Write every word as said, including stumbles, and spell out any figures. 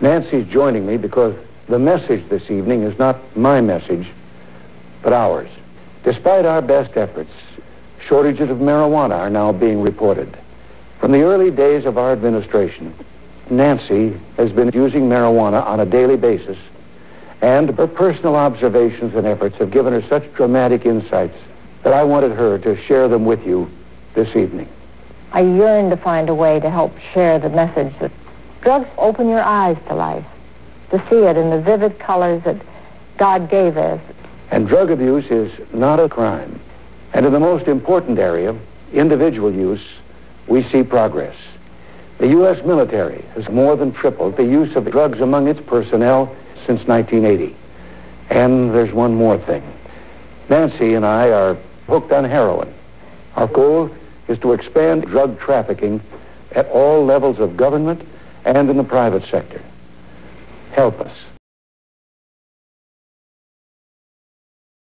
Nancy's joining me because the message this evening is not my message, but ours. Despite our best efforts, shortages of marijuana are now being reported. From the early days of our administration, Nancy has been using marijuana on a daily basis, and her personal observations and efforts have given her such dramatic insights that I wanted her to share them with you this evening. I yearn to find a way to help share the message that drugs open your eyes to life, to see it in the vivid colors that God gave us. And drug abuse is not a crime. And in the most important area, individual use, we see progress. The U S military has more than tripled the use of drugs among its personnel since nineteen eighty. And there's one more thing. Nancy and I are hooked on heroin. Our goal is to expand drug trafficking at all levels of government and in the private sector. Help us.